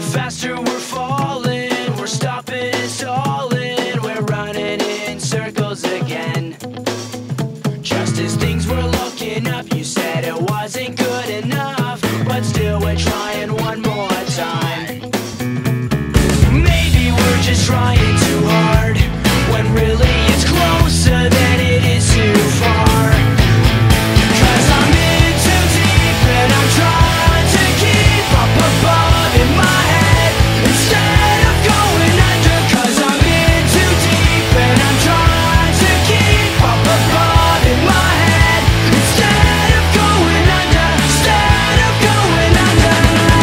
faster we're falling, we're stopping and stalling, we're running in circles again. Just as things were looking up, you said it wasn't good enough, but still we're trying one more time. Maybe we're just trying too hard, when really it's closer than it is too far. 'Cause I'm in too deep and I'm trying to keep up above in my head instead of going under. 'Cause I'm in too deep and I'm trying to keep up above in my head instead of going under, instead of going under.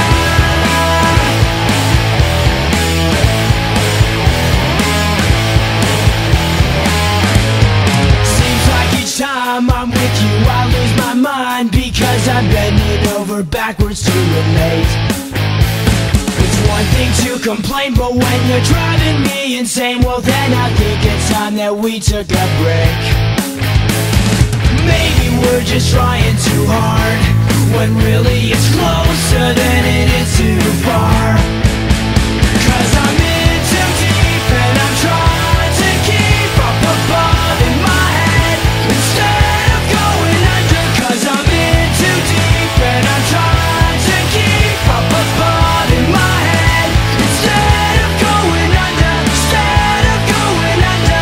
Seems like each time I'm with you I lose my mind, because I'm bending over backwards to relate. It's one thing to complain, but when you're driving me insane, well then I think it's time that we took a break. Maybe we're just trying too hard, when really it's closer than it is too far. 'Cause I'm in too deep and I'm trying to keep up above in my head instead of going under. 'Cause I'm in too deep and I'm trying to keep up above in my head instead of going under, instead of going under,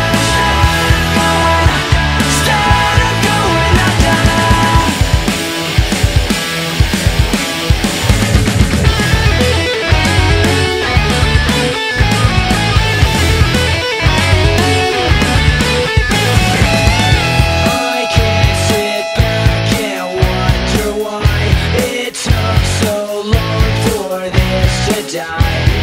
instead of going under. I can't sit back and wonder why it took so long for this to die.